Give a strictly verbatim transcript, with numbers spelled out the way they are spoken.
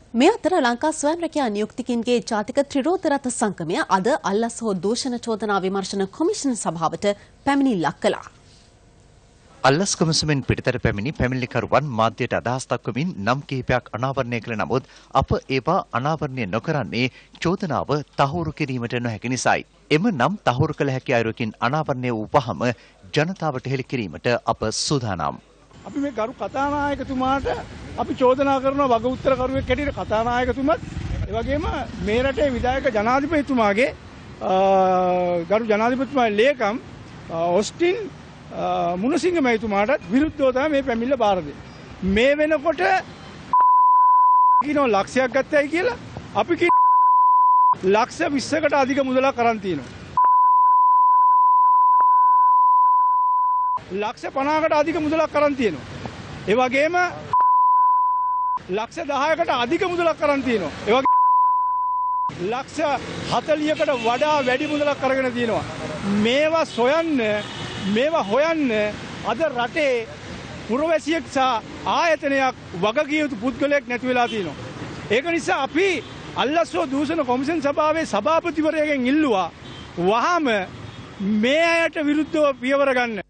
මේ අතර ලංකා ස්වයං රැකියා නියුක්තිකින්ගේ ජාතික ත්‍රිරෝද රථ සංගමය අද අල්ලස් හෝ දූෂණ චෝදනා විමර්ශන කොමිෂන් සභාවට පැමිණිල්ලක් කළා. අල්ලස් කොමිසමෙන් පිටතට පැමිණි පැමිණිලිකරුවන් මාධ්‍යයට අදහස් දක්වමින් නම් කිහිපයක් අනාවරණය කළ නමුත් අප ඒවා අනාවරණය නොකරන්නේ චෝදනාව තහවුරු කිරීමට නොහැකි නිසායි. එම නම් තහවුරු කළ හැකි අයුරකින් අනාවරණය වූපහම ජනතාවට හෙළි කිරීමට අප සූදානම්. අපි මේ ගරු කතානායකතුමාට අපි චෝදනා කරන වග උත්තරකරුවෙක් හැටියට කතානායකතුමත් ඒ වගේම මේ රටේ විධායක ජනාධිපතිතුමාගේ ගරු ජනාධිපතිතුමාගේ ලේකම් ඔස්ටින් මුණසිංහ මහතුමාට විරුද්ධව තමයි මේ පැමිණිල්ල බාර දෙන්නේ. මේ වෙනකොට කිනෝ ලක්ෂයක් ගත්තයි කියලා අපි කි ලක්ෂ විස්සකට අධික මුදලක් අරන් තියෙනවා. ලක්ෂ පනහකට අධික මුදලක් අරන් තියෙනවා. ඒ වගේම ලක්ෂ දහයකට අධික මුදලක් අරන් තියෙනවා. ඒ වගේම ලක්ෂ හතළිහකට වඩා වැඩි මුදලක් අරගෙන තියෙනවා. මේවා සොයන්න මේවා හොයන්න අද රටේ පුරවැසියෙක් සහ ආයතනයක් වගකිය යුතු පුද්ගලයෙක් නැති වෙලා තියෙනවා. ඒක නිසා අපි අල්ලස්ව දූෂණ කොමිෂන් සභාවේ සභාපතිවරයාගෙන් ඉල්ලුවා වහාම මේ අයට විරුද්ධව පියවර ගන්න.